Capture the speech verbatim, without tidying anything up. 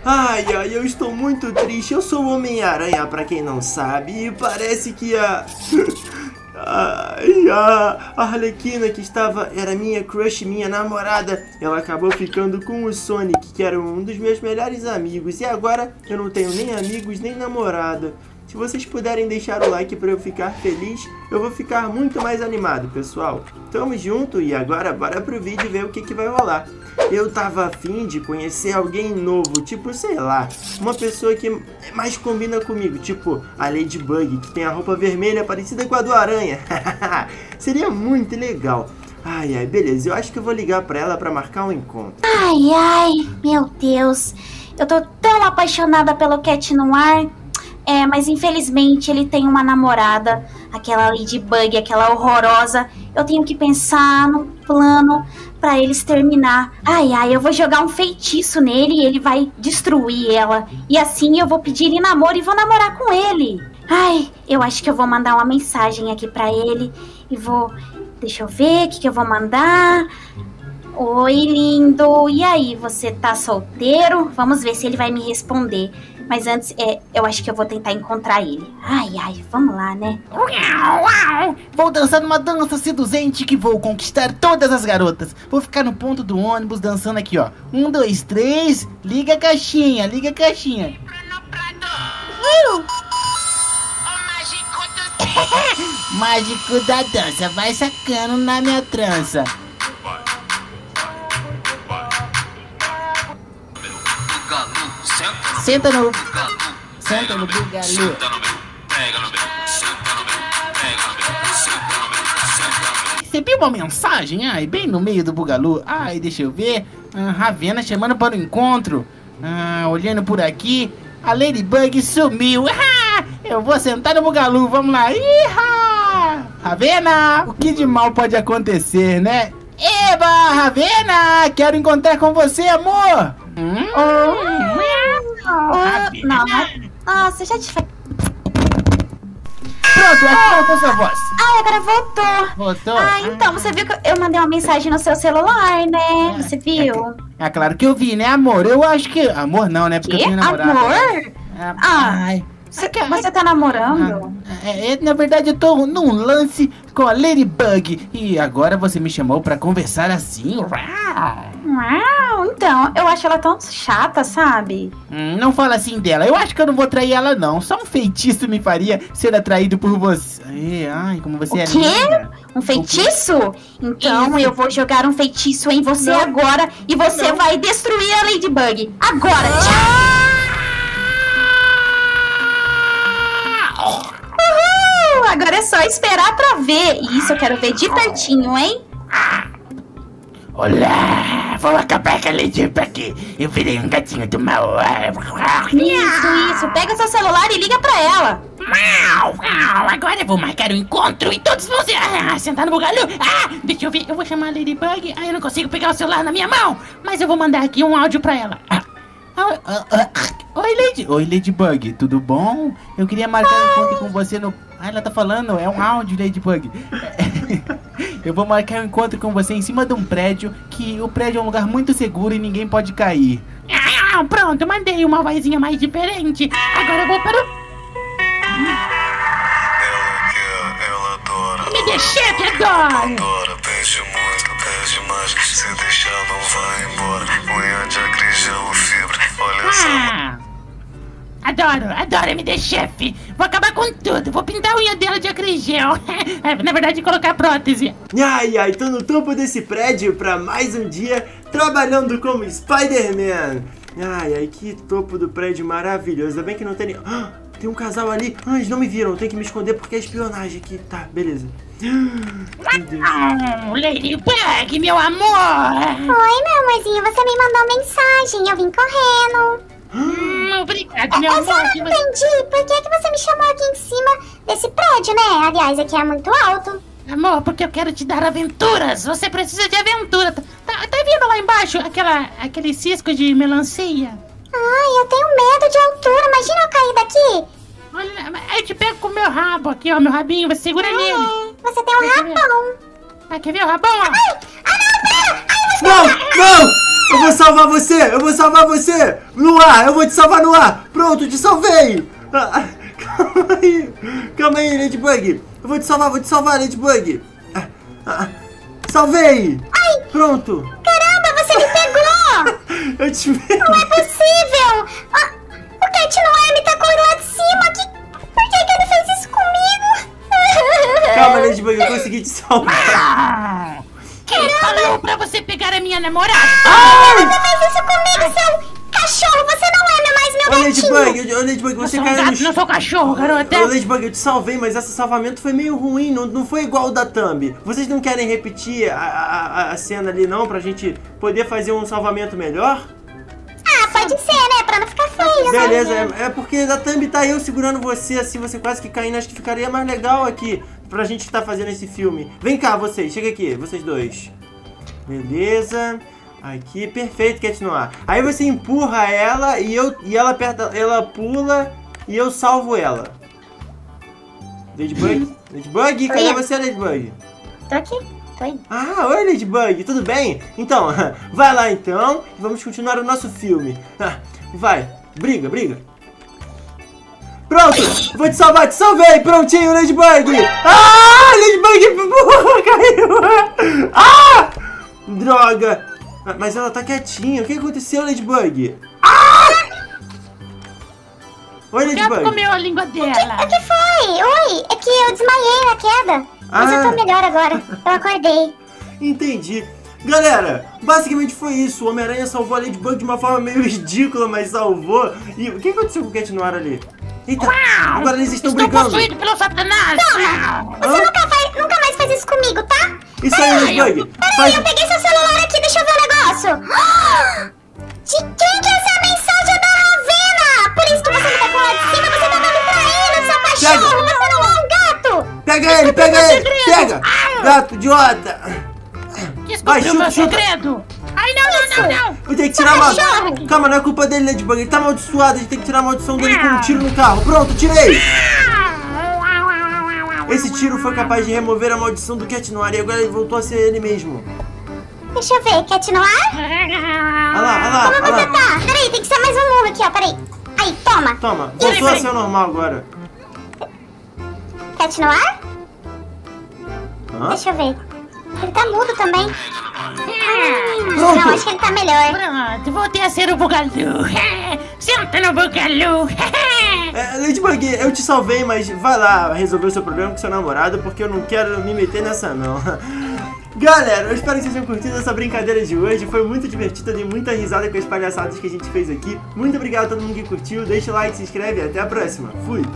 Ai, ai, eu estou muito triste. Eu sou o Homem-Aranha, pra quem não sabe. E parece que a... Ai, a Arlequina, que estava... Era minha crush, minha namorada. Ela acabou ficando com o Sonic, que era um dos meus melhores amigos. E agora eu não tenho nem amigos, nem namorada. Se vocês puderem deixar o like pra eu ficar feliz, eu vou ficar muito mais animado, pessoal. Tamo junto e agora bora pro vídeo ver o que que vai rolar. Eu tava afim de conhecer alguém novo, tipo, sei lá, uma pessoa que mais combina comigo, tipo a Ladybug, que tem a roupa vermelha parecida com a do Aranha. Seria muito legal. Ai, ai, beleza, eu acho que eu vou ligar pra ela pra marcar um encontro. Ai, ai, meu Deus, eu tô tão apaixonada pelo Cat Noir. É, mas infelizmente ele tem uma namorada, aquela Ladybug, aquela horrorosa. Eu tenho que pensar no plano pra eles terminar. Ai, ai, eu vou jogar um feitiço nele e ele vai destruir ela. E assim eu vou pedir ele namoro e vou namorar com ele. Ai, eu acho que eu vou mandar uma mensagem aqui pra ele e vou... Deixa eu ver o que, que eu vou mandar. Oi, lindo. E aí, você tá solteiro? Vamos ver se ele vai me responder. Mas antes, é, eu acho que eu vou tentar encontrar ele. Ai, ai, vamos lá, né? Vou dançar uma dança seduzente que vou conquistar todas as garotas. Vou ficar no ponto do ônibus dançando aqui, ó. Um, dois, três, liga a caixinha, liga a caixinha. Uh! Mágico da dança, vai sacando na minha trança. Senta no... Senta no bugalô. Recebi uma mensagem, ai, bem no meio do bugalô. Ai, deixa eu ver. Ah, Ravena chamando para o encontro. Ah, olhando por aqui, a Ladybug sumiu. Ah, eu vou sentar no bugalô, vamos lá. Iha! Ravena, o que de mal pode acontecer, né? Eba, Ravena, quero encontrar com você, amor. Hum? Oh. Oh, não, mas... Nossa, já te... Pronto, aqui voltou sua voz. Ah, agora voltou. Voltou? Ah, então, você viu que eu mandei uma mensagem no seu celular, né? Você viu? É, é claro que eu vi, né, amor? Eu acho que... Amor não, né? Porque que? eu tenho namorado. Amor? É, ah, ai. Você, você tá namorando? Ah, é, é, na verdade, eu tô num lance com a Ladybug. E agora você me chamou pra conversar assim. Uau, então, eu acho ela tão chata, sabe? Hum, não fala assim dela. Eu acho que eu não vou trair ela, não. Só um feitiço me faria ser atraído por você. Ai, como você o é quê? linda. Um feitiço? Então Isso. eu vou jogar um feitiço em você não. agora. E você não. vai destruir a Ladybug. Agora, ah! tchau! Uhul! Agora é só esperar pra ver. Isso eu quero ver de pertinho, hein? Olá, vou acabar com a Ladybug. Eu virei um gatinho do mal. Isso, isso. Pega seu celular e liga pra ela. Agora eu vou marcar um encontro e todos vão se ah, sentar no bugalô. Ah, deixa eu ver, eu vou chamar a Ladybug. Ah, eu não consigo pegar o celular na minha mão, mas eu vou mandar aqui um áudio pra ela. Ah, ah, ah, ah. Oi, Lady. Oi, Ladybug, tudo bom? Eu queria marcar um encontro com você no... Ah, ela tá falando, é um áudio, Ladybug. Eu vou marcar um encontro com você em cima de um prédio, que o prédio é um lugar muito seguro e ninguém pode cair. Ah, pronto, mandei uma vozinha mais diferente. Agora eu vou para o... Ela quer, ela adora. Me deixa que adora. Adora, pede muito, pede mais. Se deixar não vai embora. Unha de acrígeno, fibra, olha ah. só. Adoro, adoro M D Chef. Vou acabar com tudo, vou pintar a unha dela de acrigel. Na verdade, colocar prótese. Ai, ai, tô no topo desse prédio pra mais um dia trabalhando como Spider-Man. Ai, ai, que topo do prédio maravilhoso. Ainda bem que não tem... Ah, tem um casal ali. Ah, eles não me viram, tem que me esconder porque é espionagem aqui. Tá, beleza. Meu Deus. Oh, Ladybug, meu amor. Oi, meu amorzinho, você me mandou mensagem, eu vim correndo. Hum, obrigado, meu amor. Eu só não entendi, por que, que você me chamou aqui em cima desse prédio, né? Aliás, aqui é muito alto. Amor, porque eu quero te dar aventuras. Você precisa de aventura. Tá, tá vendo lá embaixo aquela, aquele cisco de melancia? Ai, eu tenho medo de altura. Imagina eu cair daqui. Olha, eu te pego com o meu rabo aqui, ó, meu rabinho. Você segura Ai, nele. Você tem um Quer rabão. Ah, quer ver o rabão, ó? Ai, ah, não, pera. Ai, você não, não! Eu vou salvar você! Eu vou salvar você! No ar! Eu vou te salvar no ar! Pronto, te salvei! Ah, calma aí! Calma aí, Ladybug! Eu vou te salvar, vou te salvar, Ladybug! Ah, ah, salvei! Ai! Pronto! Caramba, você me pegou! Eu te vi! Não é possível! Ah, o Cat Noir me tacou lá de cima! Que... Por que, que ele fez isso comigo? Calma, Ladybug, eu consegui te salvar! Quem falou pra você pegar a minha namorada? Você fez isso comigo, seu cachorro! Você não é mais meu Ô, gatinho! Ladybug, ô, Ladybug, Eu você sou um caiu no gato, chão. não sou cachorro, garota. Ô, Ladybug, eu te salvei, mas esse salvamento foi meio ruim, não, não foi igual o da Thumb. Vocês não querem repetir a, a, a cena ali não, pra gente poder fazer um salvamento melhor? Ah, pode ser, né? Pra não ficar feio. Beleza, é, é porque da Thumb tá eu segurando você, assim, você quase que caindo, acho que ficaria mais legal aqui pra gente estar fazendo esse filme. Vem cá, vocês, chega aqui, vocês dois. Beleza. Aqui, perfeito, Cat Noir. Aí você empurra ela e, eu, e ela, aperta, ela pula e eu salvo ela. Ladybug? Ladybug? Cadê Oi. você, Ladybug? Tô aqui, tô indo. Ah, oi, Ladybug, tudo bem? Então, vai lá então e vamos continuar o nosso filme. Ah, vai, briga, briga. Pronto, vou te salvar, te salvei, prontinho, Ladybug. Ah, Ladybug caiu. Ah, droga. Ah, mas ela tá quietinha, o que aconteceu, Ladybug? Ah! Oi, O gato Ladybug. comeu a língua dela. O que foi? Oi, é que eu desmaiei na queda. Mas Ah. eu tô melhor agora. Eu acordei. Entendi. Galera, basicamente foi isso. O Homem-Aranha salvou a Ladybug de uma forma meio ridícula, mas salvou. E o que aconteceu com o Cat Noir ali? Eita, agora eles estão Estou brigando. possuído pelo Satanás. Você Hã? nunca, faz, nunca mais faz isso comigo, tá? Isso aí, Ladybug. Peraí, Faz... eu peguei seu celular aqui, deixa eu ver o negócio. De quem que é essa mensagem da Ravena? Por isso que você me tacou lá de cima, você tá dando pra ele, seu cachorro. Você não é um gato. Pega ele, pega ele, pega. Gato idiota. Descobriu Vai, o chuta, meu chuta. segredo. Ai, não, não, não, não. Eu tenho que tirar uma... cachorro. Calma, não é culpa dele, Ladybug. Ele tá amaldiçoado, a gente tem que tirar a maldição dele com um tiro no carro. Pronto, tirei. Esse tiro foi capaz de remover a maldição do Cat Noir e agora ele voltou a ser ele mesmo. Deixa eu ver, Cat Noir? Olha lá, olha lá, Como olha você lá. tá? Peraí, tem que ser mais um mundo aqui, ó, peraí. Aí, toma. Toma, voltou a ser o normal agora. Cat Noir? Hã? Deixa eu ver. Ele tá mudo também. Pronto. Não, acho que ele tá melhor. Pronto, voltei a ser o Bugalu. Senta no Bugalu. É, Ladybug, eu te salvei, mas vai lá resolver o seu problema com seu namorado, porque eu não quero me meter nessa não. Galera, eu espero que vocês tenham curtido essa brincadeira de hoje. Foi muito divertido, eu dei muita risada com as palhaçadas que a gente fez aqui. Muito obrigado a todo mundo que curtiu. Deixa o like, se inscreve e até a próxima. Fui!